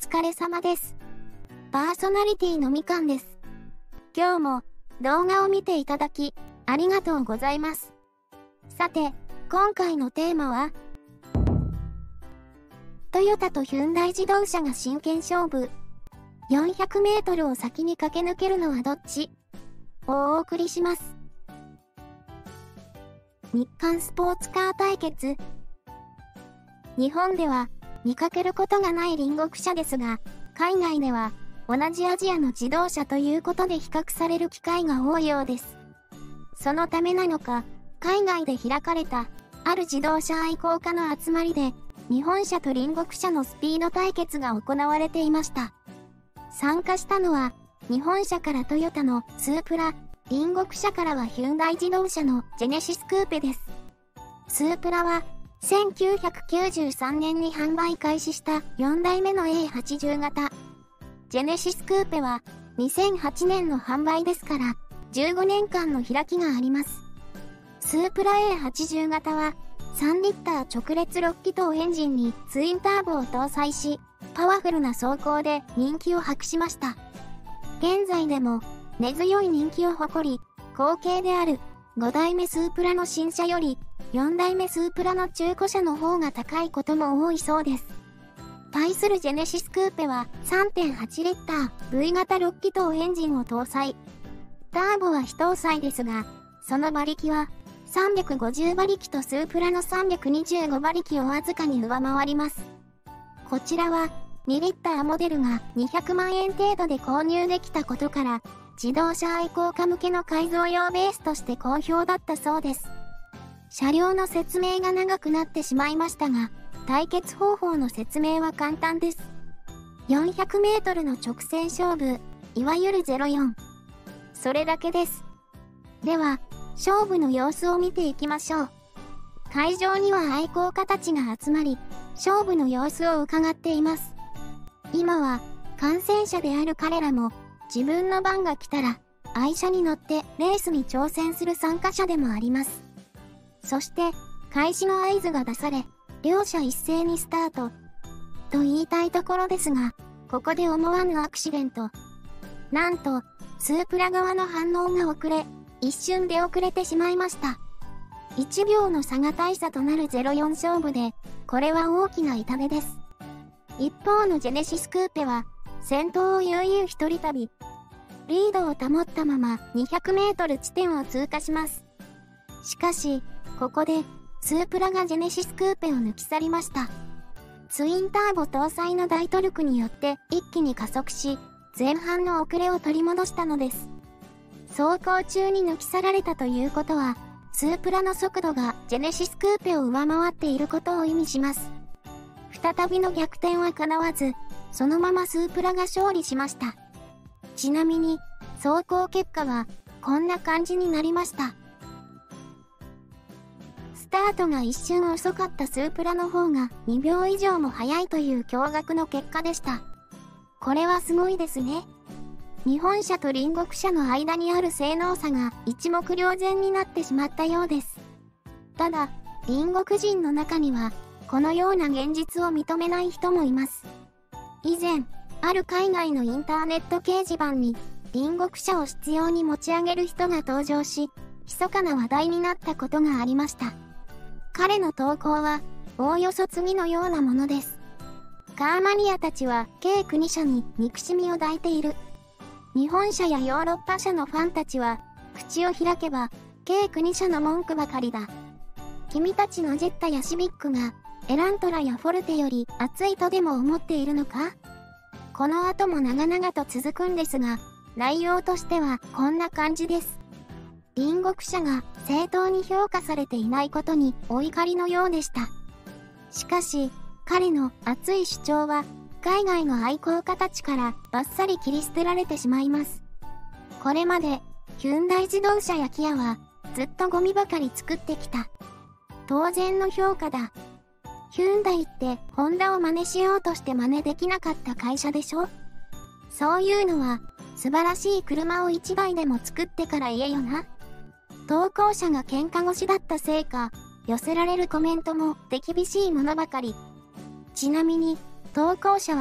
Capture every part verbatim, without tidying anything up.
疲れ様です。パーソナリティのみかんです。今日も動画を見ていただきありがとうございます。さて、今回のテーマは、トヨタとヒュンダイ自動車が真剣勝負。よんひゃくメートルを先に駆け抜けるのはどっち？をお送りします。日韓スポーツカー対決。日本では見かけることがない隣国車ですが、海外では同じアジアの自動車ということで比較される機会が多いようです。そのためなのか、海外で開かれたある自動車愛好家の集まりで、日本車と隣国車のスピード対決が行われていました。参加したのは、日本車からトヨタのスープラ、隣国車からはヒュンダイ自動車のジェネシスクーペです。スープラは、せんきゅうひゃくきゅうじゅうさんねんに販売開始したよんだいめの エーはちじゅう 型。ジェネシスクーペは、にせんはちねんの販売ですから、じゅうごねんかんの開きがあります。スープラ エーはちじゅう 型は、さんリッター直列ろっきとうエンジンにツインターボを搭載し、パワフルな走行で人気を博しました。現在でも根強い人気を誇り、後継であるごだいめスープラの新車よりよんだいめスープラの中古車の方が高いことも多いそうです。対するジェネシスクーペは さんてんはちリッター ブイ 型ろっきとうエンジンを搭載。ターボは非搭載ですが、その馬力はさんびゃくごじゅうばりきとスープラのさんびゃくにじゅうごばりきをわずかに上回ります。こちらはにリッターモデルがにひゃくまんえん程度で購入できたことから、自動車愛好家向けの改造用ベースとして好評だったそうです。車両の説明が長くなってしまいましたが、対決方法の説明は簡単です。よんひゃくメートルの直線勝負、いわゆるゼロよん。それだけです。では、勝負の様子を見ていきましょう。会場には愛好家たちが集まり、勝負の様子を伺っています。今は観戦者である彼らも自分の番が来たら愛車に乗ってレースに挑戦する参加者でもあります。そして開始の合図が出され、両者一斉にスタートと言いたいところですが、ここで思わぬアクシデント。なんとスープラ側の反応が遅れ、一瞬で遅れてしまいました。いちびょうの差が大差となるゼロよん勝負で、これは大きな痛手です。一方のジェネシスクーペは、先頭を悠々一人旅。リードを保ったままにひゃくメートル地点を通過します。しかし、ここで、スープラがジェネシスクーペを抜き去りました。ツインターボ搭載の大トルクによって一気に加速し、前半の遅れを取り戻したのです。走行中に抜き去られたということは、スープラの速度がジェネシスクーペを上回っていることを意味します。再びの逆転は叶わず、そのままスープラが勝利しました。ちなみに、走行結果は、こんな感じになりました。スタートが一瞬遅かったスープラの方がにびょう以上も速いという驚愕の結果でした。これはすごいですね。日本車と隣国車の間にある性能差が一目瞭然になってしまったようです。ただ、隣国人の中には、このような現実を認めない人もいます。以前、ある海外のインターネット掲示板に、隣国車を執拗に持ち上げる人が登場し、密かな話題になったことがありました。彼の投稿は、おおよそ次のようなものです。カーマニアたちは、計国車に憎しみを抱いている。日本車やヨーロッパ車のファンたちは、口を開けば、計国車の文句ばかりだ。君たちのジェッタやシビックが、エラントラやフォルテより熱いとでも思っているのか？この後も長々と続くんですが、内容としてはこんな感じです。隣国車が正当に評価されていないことにお怒りのようでした。しかし、彼の熱い主張は、海外の愛好家たちからバッサリ切り捨てられてしまいます。これまで、ヒュンダイ自動車やキアは、ずっとゴミばかり作ってきた。当然の評価だ。ヒュンダイってホンダを真似しようとして真似できなかった会社でしょ？そういうのは素晴らしい車をいちだいでも作ってから言えよな。投稿者が喧嘩腰だったせいか、寄せられるコメントも手厳しいものばかり。ちなみに、投稿者は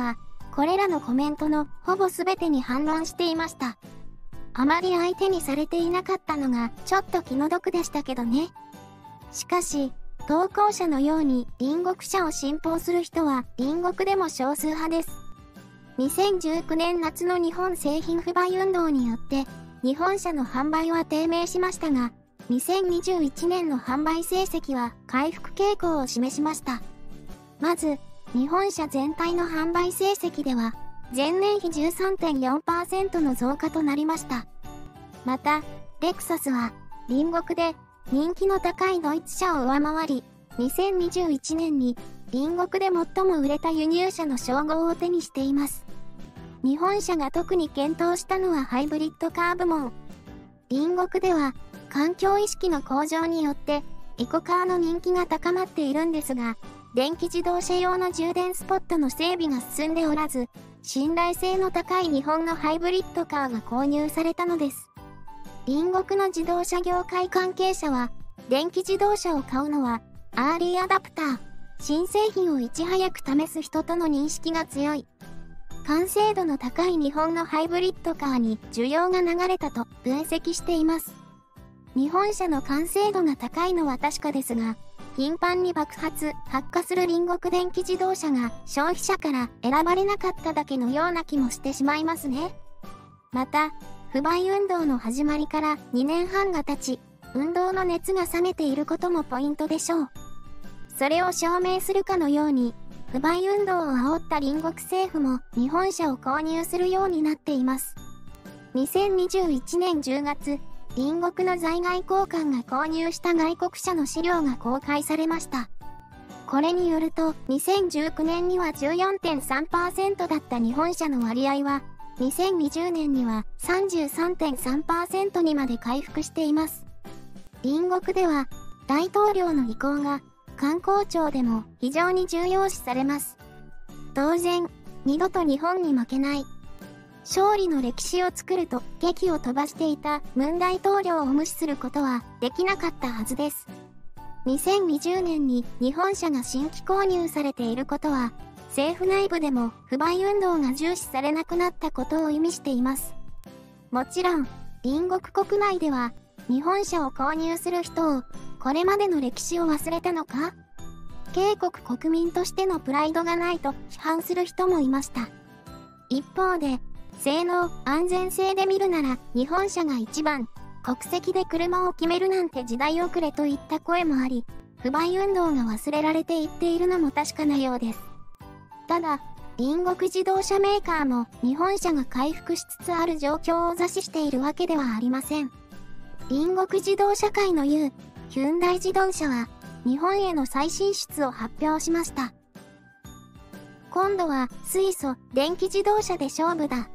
これらのコメントのほぼ全てに反論していました。あまり相手にされていなかったのがちょっと気の毒でしたけどね。しかし、投稿者のように隣国車を信奉する人は隣国でも少数派です。にせんじゅうきゅうねん夏の日本製品不買運動によって日本車の販売は低迷しましたが、にせんにじゅういちねんの販売成績は回復傾向を示しました。まず、日本車全体の販売成績では、前年比 じゅうさんてんよんパーセント の増加となりました。また、レクサスは、隣国で人気の高いドイツ車を上回り、にせんにじゅういちねんに隣国で最も売れた輸入車の称号を手にしています。日本車が特に検討したのはハイブリッドカー部門。隣国では、環境意識の向上によって、エコカーの人気が高まっているんですが、電気自動車用の充電スポットの整備が進んでおらず、信頼性の高い日本のハイブリッドカーが購入されたのです。隣国の自動車業界関係者は、電気自動車を買うのは、アーリーアダプター、新製品をいち早く試す人との認識が強い。完成度の高い日本のハイブリッドカーに需要が流れたと分析しています。日本車の完成度が高いのは確かですが、頻繁に爆発・発火する隣国電気自動車が消費者から選ばれなかっただけのような気もしてしまいますね。また、不買運動の始まりからにねんはんが経ち、運動の熱が冷めていることもポイントでしょう。それを証明するかのように、不買運動を煽った隣国政府も日本車を購入するようになっています。にせんにじゅういちねんじゅうがつ、隣国の在外公館が購入した外国車の資料が公開されました。これによると、にせんじゅうきゅうねんには じゅうよんてんさんパーセント だった日本車の割合は、にせんにじゅうねんには さんじゅうさんてんさんパーセント にまで回復しています。隣国では、大統領の意向が観光庁でも非常に重要視されます。当然、二度と日本に負けない。勝利の歴史を作ると檄を飛ばしていたムン大統領を無視することはできなかったはずです。にせんにじゅうねんに日本車が新規購入されていることは、政府内部でも不買運動が重視されなくなったことを意味しています。もちろん、隣国国内では日本車を購入する人をこれまでの歴史を忘れたのか？警国国民としてのプライドがないと批判する人もいました。一方で、性能、安全性で見るなら日本車が一番、国籍で車を決めるなんて時代遅れといった声もあり、不買運動が忘れられていっているのも確かなようです。ただ、隣国自動車メーカーも日本車が回復しつつある状況を座視しているわけではありません。隣国自動車界の雄、ヒュンダイ自動車は、日本への再進出を発表しました。今度は水素、電気自動車で勝負だ。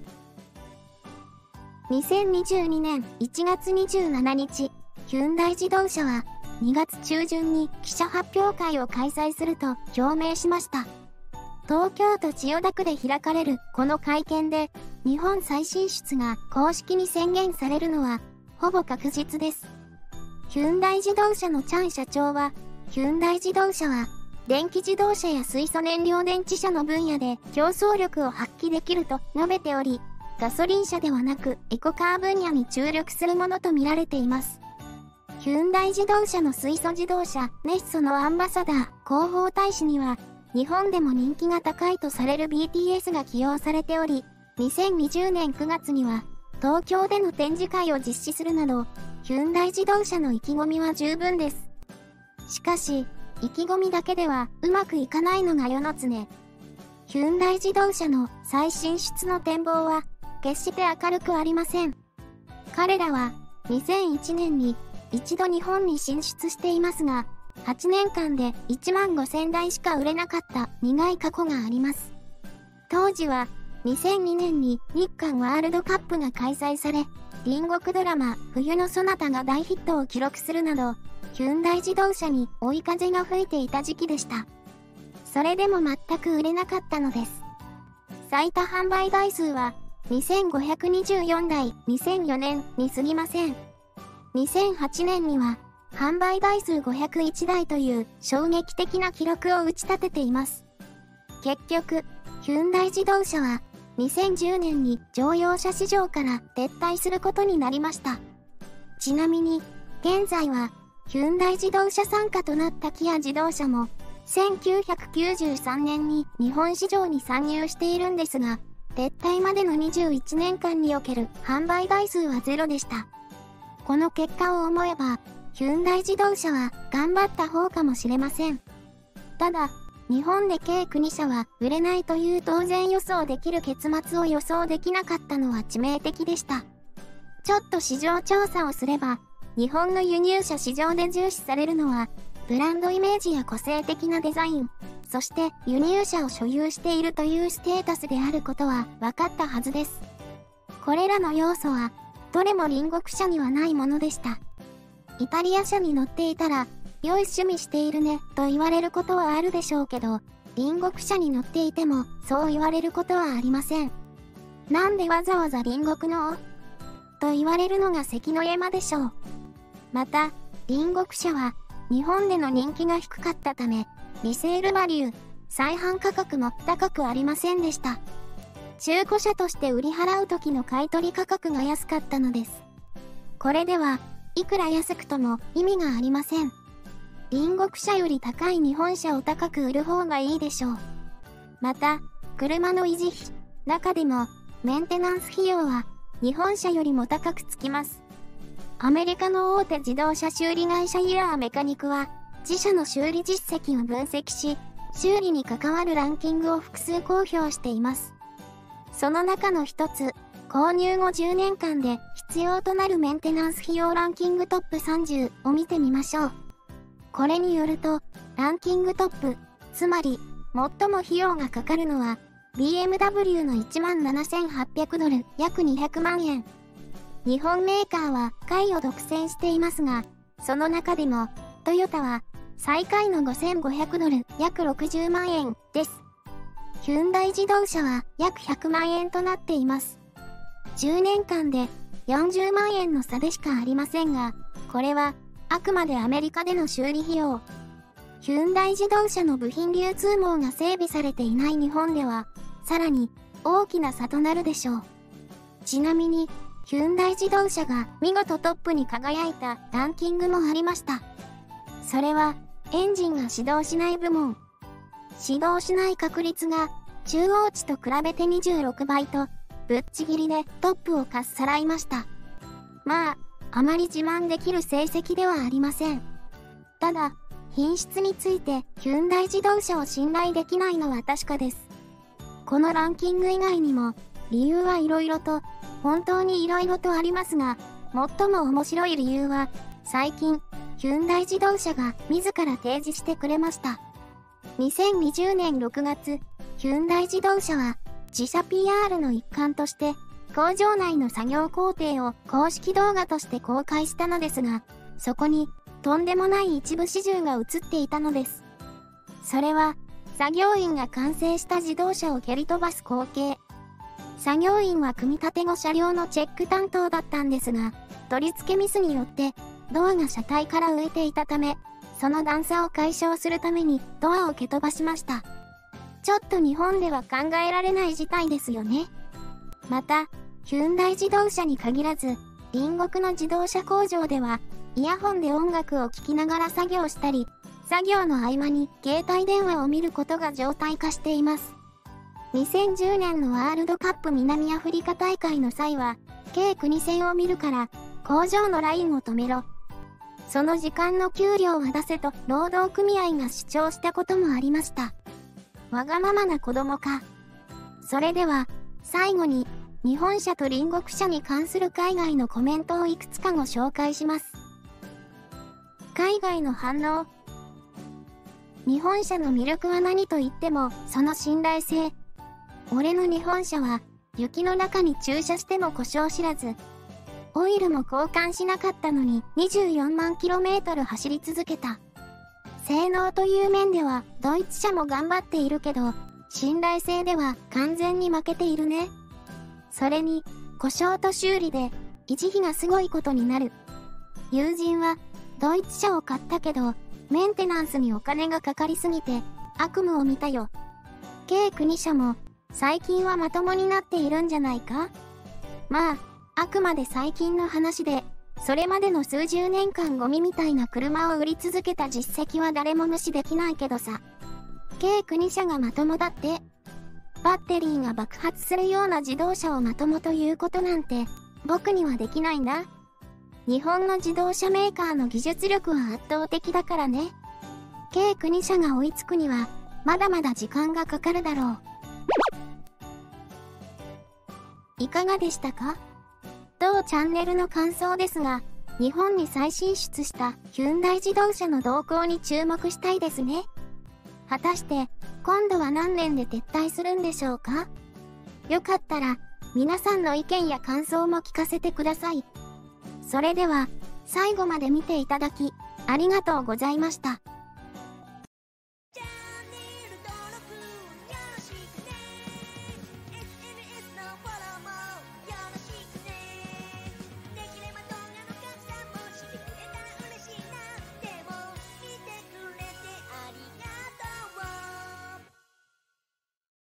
にせんにじゅうにねんいちがつにじゅうしちにち、ヒュンダイ自動車はにがつちゅうじゅんに記者発表会を開催すると表明しました。東京都千代田区で開かれるこの会見で、日本再進出が公式に宣言されるのはほぼ確実です。ヒュンダイ自動車のチャン社長は、ヒュンダイ自動車は電気自動車や水素燃料電池車の分野で競争力を発揮できると述べており、ガソリン車ではなくエコカー分野に注力するものと見られています。ヒュンダイ自動車の水素自動車ネッソのアンバサダー広報大使には日本でも人気が高いとされる ビーティーエス が起用されており、にせんにじゅうねんくがつには東京での展示会を実施するなど、ヒュンダイ自動車の意気込みは十分です。しかし、意気込みだけではうまくいかないのが世の常。ヒュンダイ自動車の再進出の展望は決して明るくありません。彼らはにせんいちねんに一度日本に進出していますが、はちねんかんでいちまんごせんだいしか売れなかった苦い過去があります。当時はにせんにねんに日韓ワールドカップが開催され、隣国ドラマ冬のソナタが大ヒットを記録するなど、ヒュンダイ自動車に追い風が吹いていた時期でした。それでも全く売れなかったのです。最多販売台数はにせんごひゃくにじゅうよんだい、にせんよねんに過ぎません。にせんはちねんには販売台数ごひゃくいちだいという衝撃的な記録を打ち立てています。結局、 ヒュンダイ自動車はにせんじゅうねんに乗用車市場から撤退することになりました。ちなみに、現在はヒュンダイ自動車傘下となったキア自動車もせんきゅうひゃくきゅうじゅうさんねんに日本市場に参入しているんですが、撤退までのにじゅういちねんかんにおける販売台数はゼロでした。この結果を思えば、ヒュンダイ自動車は頑張った方かもしれません。ただ、日本で計きゅうしゃは売れないという当然予想できる結末を予想できなかったのは致命的でした。ちょっと市場調査をすれば、日本の輸入車市場で重視されるのは、ブランドイメージや個性的なデザイン、そして輸入車を所有しているというステータスであることは分かったはずです。これらの要素は、どれも隣国車にはないものでした。イタリア車に乗っていたら、良い趣味しているね、と言われることはあるでしょうけど、隣国車に乗っていても、そう言われることはありません。なんでわざわざ隣国のと言われるのが関の山でしょう。また、隣国車は、日本での人気が低かったため、リセールバリュー、再販価格も高くありませんでした。中古車として売り払う時の買取価格が安かったのです。これでは、いくら安くとも意味がありません。隣国車より高い日本車を高く売る方がいいでしょう。また、車の維持費、中でも、メンテナンス費用は、日本車よりも高くつきます。アメリカの大手自動車修理会社イヤーメカニクは、自社の修理実績を分析し、修理に関わるランキングを複数公表しています。その中の一つ、購入後じゅうねんかんで必要となるメンテナンス費用ランキングトップさんじゅうを見てみましょう。これによると、ランキングトップ、つまり、最も費用がかかるのは、ビーエムダブリュー の いちまんななせんはっぴゃくドル、約にひゃくまんえん。日本メーカーは下位を独占していますが、その中でも、トヨタは最下位のごせんごひゃくドル、約ろくじゅうまんえんです。ヒュンダイ自動車は約ひゃくまんえんとなっています。じゅうねんかんでよんじゅうまんえんの差でしかありませんが、これはあくまでアメリカでの修理費用。ヒュンダイ自動車の部品流通網が整備されていない日本では、さらに大きな差となるでしょう。ちなみに、ヒュンダイ自動車が見事トップに輝いたランキングもありました。それは、エンジンが始動しない部門。始動しない確率が、中央値と比べてにじゅうろくばいと、ぶっちぎりでトップをかっさらいました。まあ、あまり自慢できる成績ではありません。ただ、品質についてヒュンダイ自動車を信頼できないのは確かです。このランキング以外にも、理由はいろいろと、本当にいろいろとありますが、最も面白い理由は、最近、ヒュンダイ自動車が自ら提示してくれました。にせんにじゅうねんろくがつ、ヒュンダイ自動車は、自社 ピーアール の一環として、工場内の作業工程を公式動画として公開したのですが、そこに、とんでもない一部始終が映っていたのです。それは、作業員が完成した自動車を蹴り飛ばす光景。作業員は組み立て後車両のチェック担当だったんですが、取り付けミスによって、ドアが車体から浮いていたため、その段差を解消するためにドアを蹴飛ばしました。ちょっと日本では考えられない事態ですよね。また、ヒュンダイ自動車に限らず、隣国の自動車工場では、イヤホンで音楽を聴きながら作業したり、作業の合間に携帯電話を見ることが常態化しています。にせんじゅうねんのワールドカップ南アフリカ大会の際は、計きゅうせんを見るから、工場のラインを止めろ。その時間の給料は出せと労働組合が主張したこともありました。わがままな子供か。それでは、最後に、日本車と隣国車に関する海外のコメントをいくつかご紹介します。海外の反応。日本車の魅力は何と言っても、その信頼性。俺の日本車は、雪の中に駐車しても故障知らず。オイルも交換しなかったのににじゅうよんまんキロメートル走り続けた。性能という面では、ドイツ車も頑張っているけど、信頼性では完全に負けているね。それに、故障と修理で、維持費がすごいことになる。友人は、ドイツ車を買ったけど、メンテナンスにお金がかかりすぎて、悪夢を見たよ。計きゅう車も、 最近はまともになっているんじゃないか？まあ、あくまで最近の話で、それまでの数十年間ゴミみたいな車を売り続けた実績は誰も無視できないけどさ。計国社がまともだって。バッテリーが爆発するような自動車をまともということなんて、僕にはできないんだ。日本の自動車メーカーの技術力は圧倒的だからね。計国社が追いつくには、まだまだ時間がかかるだろう。いかがでしたか？当チャンネルの感想ですが、日本に再進出したヒュンダイ自動車の動向に注目したいですね。果たして、今度は何年で撤退するんでしょうか？よかったら、皆さんの意見や感想も聞かせてください。それでは、最後まで見ていただき、ありがとうございました。